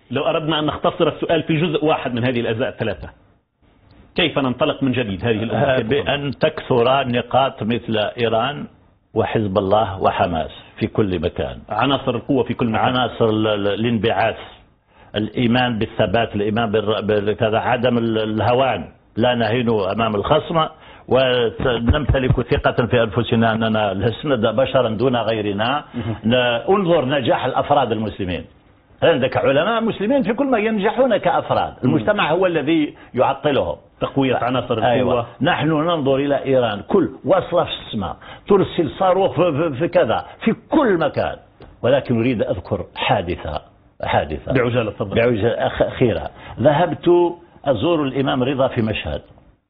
لو أردنا أن نختصر السؤال في جزء واحد من هذه الأجزاء الثلاثة، كيف ننطلق من جديد هذه الأمة؟ بأن تكثر نقاط مثل إيران وحزب الله وحماس في كل مكان، عناصر القوة في كل مكان، عناصر الانبعاث، الإيمان بالثبات، الإيمان بكذا، عدم الهوان، لا نهين أمام الخصم، ونمتلك ثقة في أنفسنا أننا لسنا بشرا دون غيرنا. انظر نجاح الأفراد المسلمين، عندك علماء مسلمين في كل ما ينجحون كأفراد، المجتمع هو الذي يعطلهم. تقوية عناصر القوة. أيوة. نحن ننظر إلى إيران كل وصلة في السماء، ترسل صاروخ في كذا في كل مكان، ولكن أريد أذكر حادثة بعجالة تفضل. بعجالة أخيرة. ذهبت أزور الإمام رضا في مشهد،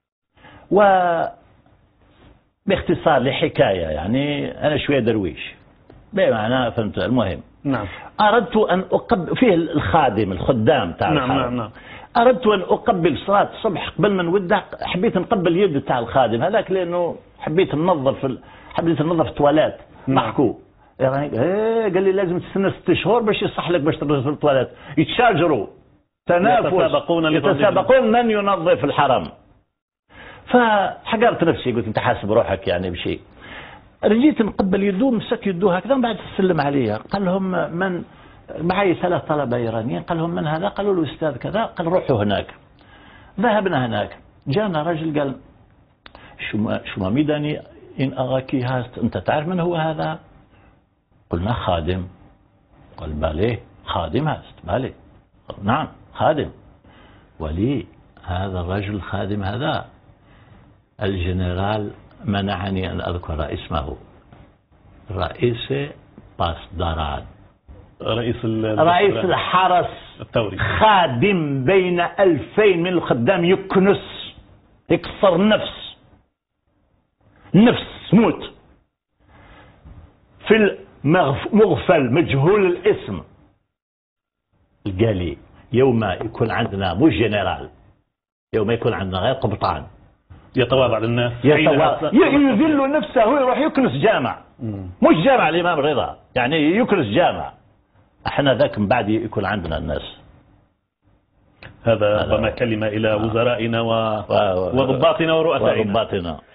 وباختصار لحكاية يعني أنا شوية درويش بمعنى فهمت. المهم نعم. أردت أن أقبل فيه الخدام تاع الحرم. نعم. أردت أن أقبل صلاة الصبح قبل ما نودع، حبيت نقبل يد تاع الخادم هذاك لأنه حبيت ننظف التواليت. ضحكوا يعني قال لي لازم تستنى 6 شهور باش يصح لك باش تنظف التواليت. يتشاجروا تنافس، يتسابقون من ينظف الحرم. فحقرت نفسي، قلت انت حاسب روحك يعني بشيء. رجيت نقبل يدوه، مسك يدوه هكذا، بعد تسلم عليها. قال لهم من معي 3 طلبة إيرانيين، قال لهم من هذا؟ قالوا له أستاذ كذا. قال روحوا هناك. ذهبنا هناك، جانا رجل قال شو ما ميداني إن أغاكي هاست، أنت تعرف من هو هذا؟ قلنا خادم. قال بالي خادم هاست؟ بالي نعم خادم. ولي هذا الرجل خادم هذا الجنرال منعني أن أذكر اسمه، رئيس باسداران، رئيس الحرس الثوري، خادم بين 2000 من الخدام، يكنس يكسر نفس موت في المغفل مجهول الاسم. قال لي يوم يكون عندنا مش جنرال، يوم يكون عندنا غير قبطان يتواضع للناس، يذل نفسه ويروح يكنس جامع، مش جامع الإمام رضا، يعني يكنس جامع. احنا ذاك من بعد يكون عندنا الناس. هذا ربما كلمة إلى وزرائنا وضباطنا ورؤسائنا.